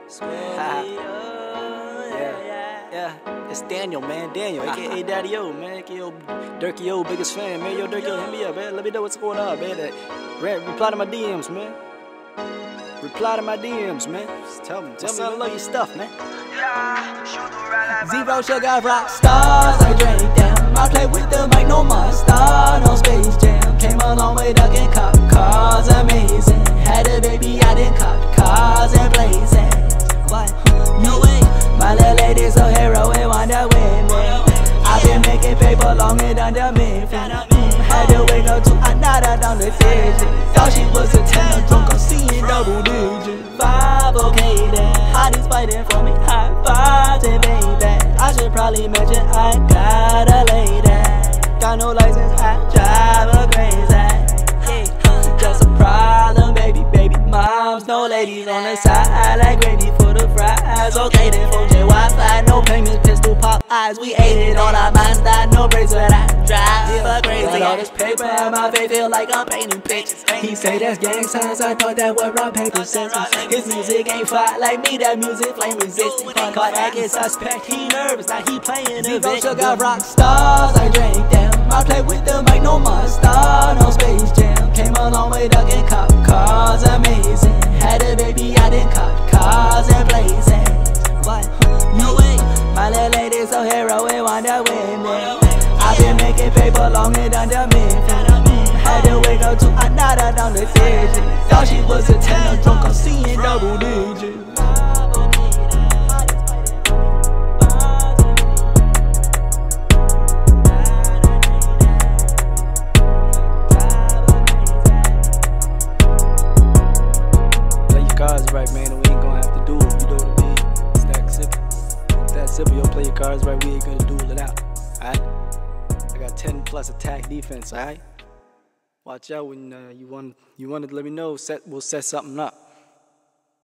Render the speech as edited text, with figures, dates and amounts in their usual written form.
Yeah, it's Daniel, man. Daniel, aka Daddy O, man. Aka Dirky O, biggest fan, man. Yo, Dirky O, hit me up, man. Let me know what's going on, man. Reply to my DMs, man. Reply to my DMs, man. Just tell me, I love your stuff, man. Zero sugar rock stars, I drink them. I play with the mic, no monster, no Space Jam. Came a long way, ducking cop cars, amazing. Had a baby, I didn't cop cars and blazing. What? No way. My little lady so heroin, Wonder Woman. I've been making paper long and under me. Had to wake up to another down the digit. Thought she was a 10, drunk, I'm seeing double digit. 5 okay then, hottest fighting for me, high fives and baby. I should probably mention I got a lady. Got no license, I drive her crazy. Just a problem, baby, moms, no ladies on the side, like gravy for the fries. Okay then, 4G Wi-Fi, no payments, pistol pop eyes. We ate it on our minds, got no brakes, but I drive her crazy. Got all this paper on my face, feel like I'm painting pictures. He say that's gang signs, I thought that was rock, paper, scissors. His music ain't fire like me, that music flame resistant. Caught acting suspect, he nervous, now he playing the victim. Sugar rock stars, I drink them. I play with the mic, no monster, no Space Jam. Came a long way, ducking cop cars, amazing. Had a baby, I didn't cop cars and blazing. What? No way. My little lady so heroin, Wonder Woman. I've been making paper long and under me. Had to wake up to another down the digit. Thought she was a 10, drunk, I'm seeing double digit. Cards right, man, and we ain't gonna have to duel, you know what I mean? Stack sippin'. With that simple, yo, play your cards right, we ain't gonna duel it out, alright? I got 10 plus attack defense, alright? Watch out when you want to let me know, we'll set something up.